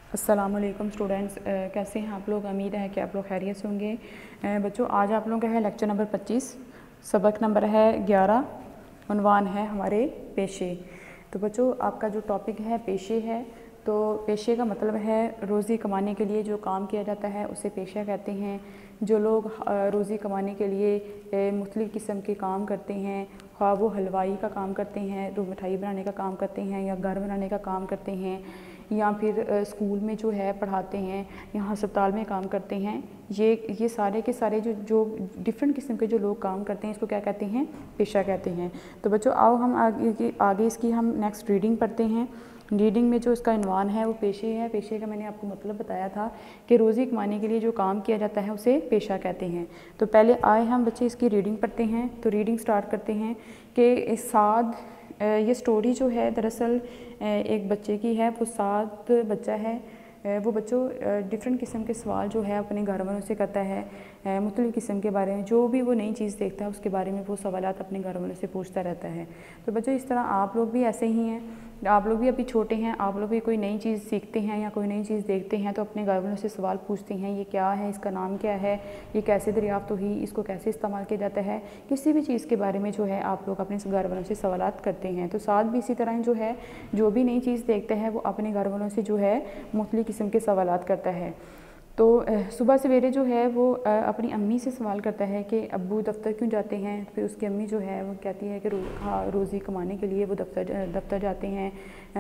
अस्सलाम वालेकुम स्टूडेंट्स, कैसे हैं आप लोग। उम्मीद है कि आप लोग खैरियत से होंगे। बच्चों, आज आप लोगों का है लेक्चर नंबर 25, सबक नंबर है 11। उन्वान है हमारे पेशे। तो बच्चों, आपका जो टॉपिक है पेशे है। तो पेशे का मतलब है रोज़ी कमाने के लिए जो काम किया जाता है उसे पेशा कहते हैं। जो लोग रोज़ी कमाने के लिए मुख्तलिफ़ किस्म के काम करते हैं, ख्वाह वो हलवाई का काम करते हैं, तो मिठाई बनाने का काम करते हैं, या घर बनाने का काम करते हैं, या फिर स्कूल में जो है पढ़ाते हैं, यहाँ अस्पताल में काम करते हैं। ये सारे के सारे जो डिफरेंट किस्म के जो लोग काम करते हैं, इसको क्या कहते हैं? पेशा कहते हैं। तो बच्चों, आओ हम आगे इसकी हम नेक्स्ट रीडिंग पढ़ते हैं। रीडिंग में जो इसका इन्वान है वो पेशे है। पेशे का मैंने आपको मतलब बताया था कि रोज़ी कमाने के लिए जो काम किया जाता है उसे पेशा कहते हैं। तो पहले आए हम बच्चे इसकी रीडिंग पढ़ते हैं। तो रीडिंग स्टार्ट करते हैं कि साद, ये स्टोरी जो है दरअसल एक बच्चे की है। वो साद बच्चा है। वो बच्चों डिफरेंट किस्म के सवाल जो है अपने घर वालों से करता है, मुख्तलिफ़ किस्म के बारे में। जो भी वो नई चीज़ देखता है उसके बारे में वो सवालात अपने घर वालों से पूछता रहता है। तो बच्चों, इस तरह आप लोग भी ऐसे ही हैं। आप लोग भी अभी छोटे हैं, आप लोग भी कोई नई चीज़ सीखते हैं या कोई नई चीज़ देखते हैं तो अपने घर वालों से सवाल पूछते हैं, ये क्या है, इसका नाम क्या है, ये कैसे दरियाफ्त हुई, इसको कैसे इस्तेमाल किया जाता है। किसी भी चीज़ के बारे में जो है आप लोग अपने घर वालों से सवालात करते हैं। तो साथ भी इसी तरह जो है, जो भी नई चीज़ देखता है वो अपने घर वालों से जो है मुख्तलिफ़ किस्म के सवालात करता है। तो सुबह सवेरे जो है वो अपनी अम्मी से सवाल करता है कि अब्बू दफ्तर क्यों जाते हैं। फिर उसकी अम्मी जो है वो कहती है कि रोज़ी कमाने के लिए वो दफ्तर जाते हैं।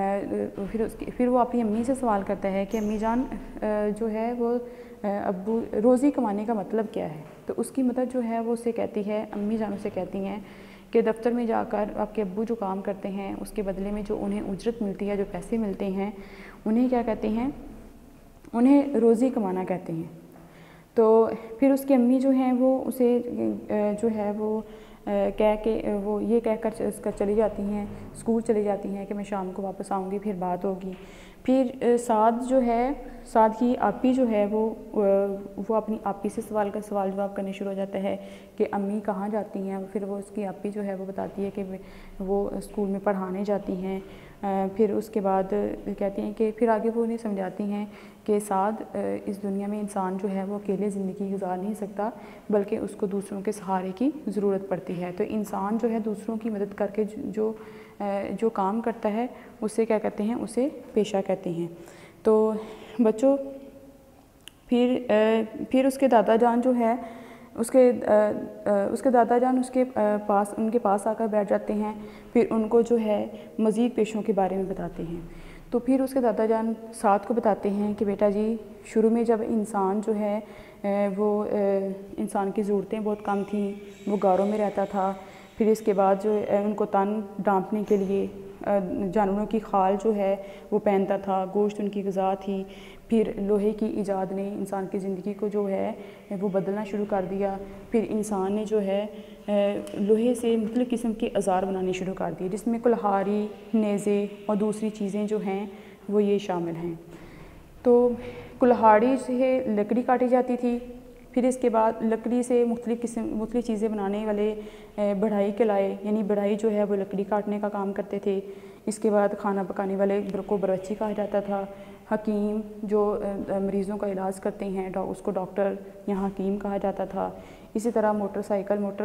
फिर वो अपनी अम्मी से सवाल करता है कि अम्मी जान जो है वो अब्बू रोज़ी कमाने का मतलब क्या है। तो उसकी मदद जो है वो उससे कहती है, अम्मी जान उसे कहती हैं कि दफ्तर में जाकर आपके अब्बू जो काम करते हैं उसके बदले में जो उन्हें उजरत मिलती है, जो पैसे मिलते हैं, उन्हें क्या कहते हैं? उन्हें रोज़ी कमाना कहते हैं। तो फिर उसकी अम्मी जो हैं वो उसे जो है वो कह के वो ये कहकर चली जाती हैं, स्कूल चली जाती हैं कि मैं शाम को वापस आऊँगी, फिर बात होगी। फिर साद जो है, साद की आपी जो है वो अपनी आपी से सवाल जवाब करने शुरू हो जाता है कि अम्मी कहाँ जाती हैं। फिर वो उसकी आपी जो है वो बताती है कि वो स्कूल में पढ़ाने जाती हैं। फिर उसके बाद कहती हैं कि फिर आगे वो उन्हें समझाती हैं कि साद, इस दुनिया में इंसान जो है वो अकेले ज़िंदगी गुजार नहीं सकता, बल्कि उसको दूसरों के सहारे की ज़रूरत पड़ती है। तो इंसान जो है दूसरों की मदद करके जो काम करता है उसे क्या कहते हैं? उसे पेशा कहते हैं। तो बच्चों, फिर उसके दादा जान जो है उसके दादा जान उनके पास आकर बैठ जाते हैं। फिर उनको जो है मज़ीद पेशों के बारे में बताते हैं। तो फिर उसके दादा जान साथ को बताते हैं कि बेटा जी, शुरू में जब इंसान जो है वो इंसान की ज़रूरतें बहुत कम थी, वो गारों में रहता था। फिर इसके बाद जो उनको तन ढांपने के लिए जानवरों की खाल जो है वो पहनता था, गोश्त उनकी ग़िज़ा थी। फिर लोहे की ईजाद ने इंसान की ज़िंदगी को जो है वो बदलना शुरू कर दिया। फिर इंसान ने जो है लोहे से मुख्तलिफ़ किस्म के औज़ार बनाने शुरू कर दिए, जिसमें कुल्हाड़ी, नेज़े और दूसरी चीज़ें जो हैं वो ये शामिल हैं। तो कुल्हाड़ी से लकड़ी काटी जाती थी। फिर इसके बाद लकड़ी से मुख्तलिफ़ चीज़ें बनाने वाले बढ़ाई के लाए, यानी बढ़ाई जो है वो लकड़ी काटने का काम करते थे। इसके बाद खाना पकाने वाले को बावर्ची कहा जाता था। हकीम जो मरीज़ों का इलाज करते हैं उसको डॉक्टर या हकीम कहा जाता था। इसी तरह मोटर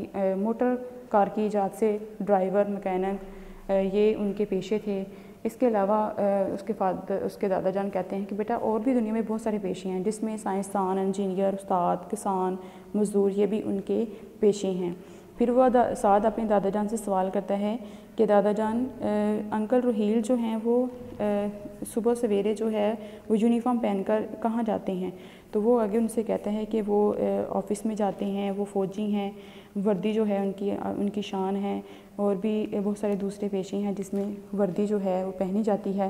कार की ईजाद से ड्राइवर, मैकेनिक ये उनके पेशे थे। इसके अलावा उसके दादा जान कहते हैं कि बेटा और भी दुनिया में बहुत सारे पेशे हैं, जिसमें साइंसदान, इंजीनियर, उस्ताद, किसान, मज़दूर, ये भी उनके पेशे हैं। फिर वो साद अपने दादा जान से सवाल करता है कि दादा जान, अंकल रोहील जो हैं वो सुबह सवेरे जो है वो यूनिफॉर्म पहनकर कहाँ जाते हैं। तो वो आगे उनसे कहता है कि वो ऑफ़िस में जाते हैं, वो फ़ौजी हैं, वर्दी जो है उनकी शान है। और भी बहुत सारे दूसरे पेशे हैं जिसमें वर्दी जो है वो पहनी जाती है।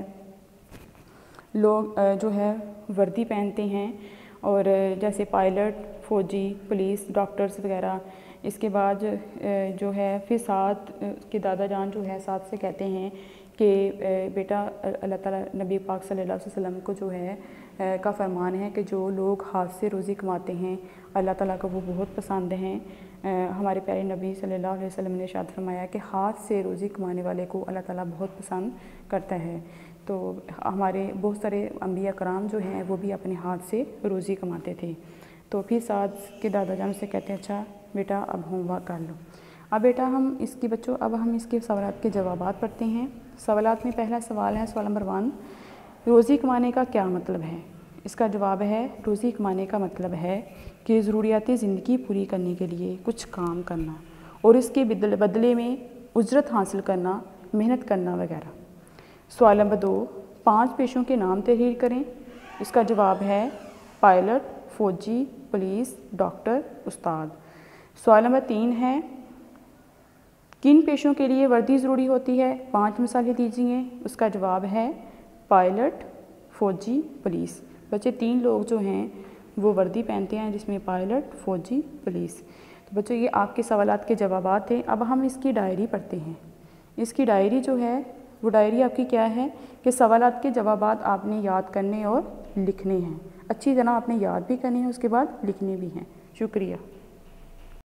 लोग जो है वर्दी पहनते हैं, और जैसे पायलट, फ़ौजी, पुलिस, डॉक्टर्स वगैरह। इसके बाद जो है फिर साथ के दादा जान जो है साथ से कहते हैं कि बेटा, अल्लाह ताला नबी पाक सल्लल्लाहु अलैहि वसल्लम को जो है का फरमान है कि जो लोग हाथ से रोज़ी कमाते हैं अल्लाह ताला को वो बहुत पसंद हैं। हमारे प्यारे नबी सल्लल्लाहु अलैहि वसल्लम ने इरशाद फरमाया कि हाथ से रोज़ी कमाने वाले को अल्लाह ताला बहुत पसंद करता है। تو ہمارے بہت سارے انبیاء کرام جو ہیں وہ بھی اپنے ہاتھ سے روزی کماتے تھے۔ تو پھر سعد کے دادا جان سے کہتے ہیں اچھا بیٹا اب ہوم ورک کر لو۔ اب بیٹا ہم اس کے سوالات کے جوابات پڑھتے ہیں۔ سوالات میں پہلا سوال ہے، سوال نمبر 1، روزی کمانے کا کیا مطلب ہے؟ اس کا جواب ہے روزی کمانے کا مطلب ہے کہ ضروریات زندگی پوری کرنے کے لیے کچھ کام کرنا اور اس کے بدلے میں اجرت حاصل کرنا، محنت کرنا وغیرہ۔ سوال نمبر 2، 5 پیشوں کے نام تحریر کریں۔ اس کا جواب ہے پائلٹ، فوجی، پولیس، ڈاکٹر، استاد۔ سوال نمبر 3 ہے، کن پیشوں کے لیے وردی ضروری ہوتی ہے؟ 5 مثالیں دیجیے۔ اس کا جواب ہے پائلٹ، فوجی، پولیس۔ بچے 3 لوگ جو ہیں وہ وردی پہنتے ہیں، جس میں پائلٹ، فوجی، پولیس۔ تو بچوں یہ آپ کے سوالات کے جوابات تھے۔ اب ہم اس کی ڈائری پڑھتے ہیں۔ اس کی ڈائری جو ہے وہ ڈائری آپ کی کیا ہے کہ سوالات کے جوابات آپ نے یاد کرنے اور لکھنے ہیں، اچھی طرح آپ نے یاد بھی کرنے ہیں، اس کے بعد لکھنے بھی ہیں۔ شکریہ۔